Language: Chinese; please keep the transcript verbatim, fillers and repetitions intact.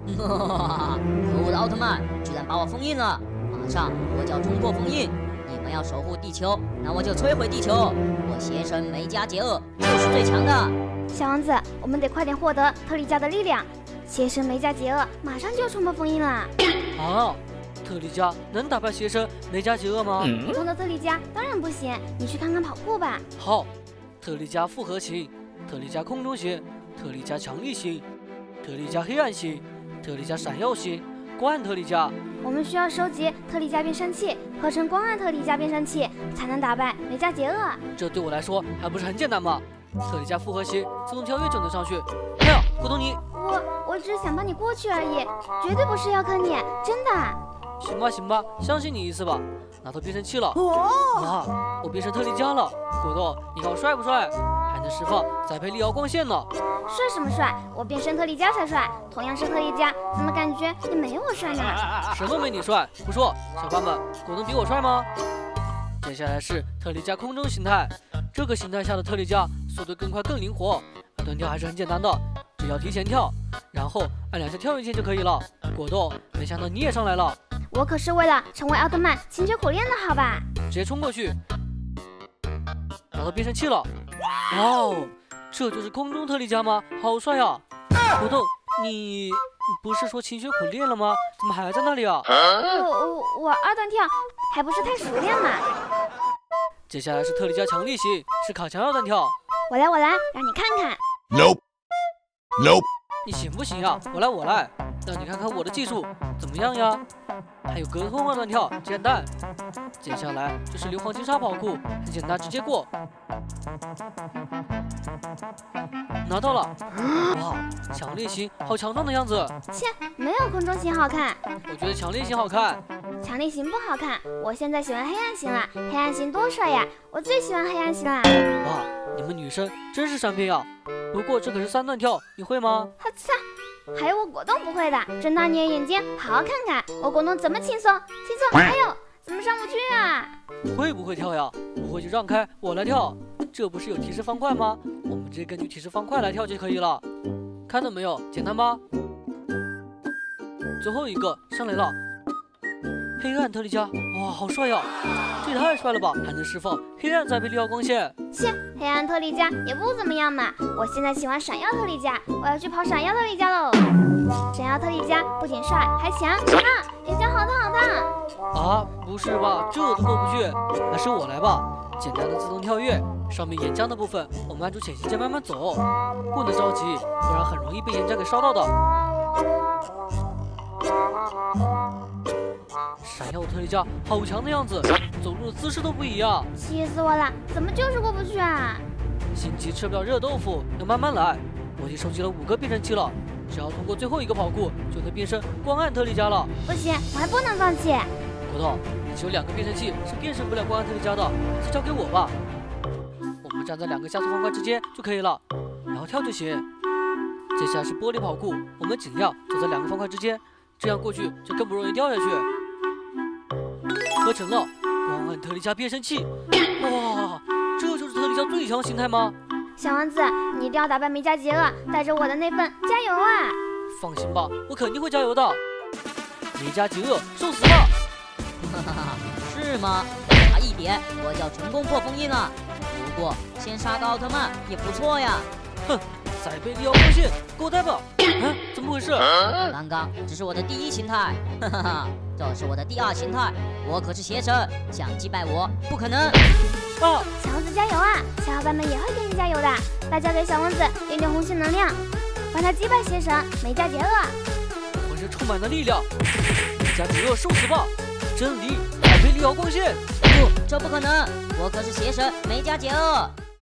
可恶的奥特曼，居然把我封印了！马上我就要冲破封印！你们要守护地球，那我就摧毁地球！我邪神梅加杰厄就是最强的！ 小王子，我们得快点获得特利迦的力量。邪神梅加杰厄马上就要冲破封印了。 啊！特利迦能打败邪神梅加杰厄吗？ 普通的特利迦当然不行，你去看看跑酷吧。 好，特利迦复合型，特利迦空中型，特利迦强力型，特利迦黑暗型，特利迦闪耀型，光暗特利迦。 我们需要收集特利迦变身器，合成光暗特利迦变身器，才能打败梅加杰厄。 这对我来说还不是很简单吗？特利迦复合型，自动跳跃就能上去。哎呀，果冻你！ 我我只是想帮你过去而已，绝对不是要坑你，真的。 行吧行吧，相信你一次吧。拿到变身器了，哇，我变成特利迦了。果冻，你看我帅不帅？还能释放栽培利奥光线呢。 帅什么帅？我变身特利迦才帅。同样是特利迦，怎么感觉你没我帅呢？ 什么没你帅？胡说！小伙伴们，果冻比我帅吗？接下来是特利迦空中形态，这个形态下的特利迦速度更快更灵活，二段跳还是很简单的，只要提前跳，然后按两下跳跃键就可以了。果冻，没想到你也上来了。 我可是为了成为奥特曼勤学苦练的，好吧？ 直接冲过去，拿到变身器了。哇哦，这就是空中特利迦吗？好帅呀！果冻，你不是说勤学苦练了吗？怎么还在那里啊？ 我我我二段跳还不是太熟练嘛。 接下来是特利迦强力型，是卡墙二段跳。 我来我来，让你看看。 Nope Nope， 你行不行呀？我来我来，让你看看我的技术怎么样呀？还有隔空二段跳，简单。接下来就是硫磺金沙跑酷，很简单，直接过。拿到了！哇，强力型好强壮的样子。 切，没有空中型好看。 我觉得强力型好看。 强力型不好看，我现在喜欢黑暗型了。黑暗型多帅呀！我最喜欢黑暗型了。 哇，你们女生真是善变呀！不过这可是三段跳，你会吗？ 哈擦！还有我果冻不会的，睁大你的眼睛，好好看看我果冻怎么轻松轻松。哎呦，怎么上不去啊？ 会不会跳呀？不会就让开，我来跳。这不是有提示方块吗？我们直接根据提示方块来跳就可以了。看到没有？简单吧？最后一个上来了，黑暗特利迦，哇，好帅呀！这也太帅了吧！还能释放黑暗栽培利奥光线。 切，黑暗特利迦也不怎么样嘛。我现在喜欢闪耀特利迦，我要去跑闪耀特利迦喽。闪耀特利迦不仅帅还强啊！眼睛好烫好烫！ 啊，不是吧？这都过不去，还是我来吧。简单的自动跳跃，上面岩浆的部分，我们按住潜行键慢慢走，不能着急，不然很容易被岩浆给烧到的。闪耀特利迦好强的样子，走路的姿势都不一样。 气死我了，怎么就是过不去啊？ 心急吃不了热豆腐，要慢慢来。我已经收集了五个变身器了，只要通过最后一个跑酷，就能变身光暗特利迦了。 不行，我还不能放弃。 果冻，你只有两个变身器是变身不了光暗特利迦的，还是交给我吧。我们站在两个加速方块之间就可以了，然后跳就行。接下来是玻璃跑酷，我们尽量走在两个方块之间，这样过去就更不容易掉下去。合成了光暗特利迦变身器，哇，这就是特利迦最强形态吗？ 小王子，你一定要打败梅加杰厄，带着我的那份加油啊！ 放心吧，我肯定会加油的。梅加杰厄，受死吧！ 哈哈哈，是吗？差一点，我就要成功破封印了。不过先杀个奥特曼也不错呀。 哼，栽培利奥光线，给我带吧！啊，怎么回事？ 刚刚只是我的第一形态，哈哈哈，这是我的第二形态。我可是邪神，想击败我不可能。 啊！ 小王子加油啊！小伙伴们也会给你加油的。大家给小王子点点红心能量，帮他击败邪神梅加杰厄。 浑身充满了力量，梅加杰厄受死吧！真理，栽培利奥光线。 不，这不可能！我可是邪神梅加杰厄。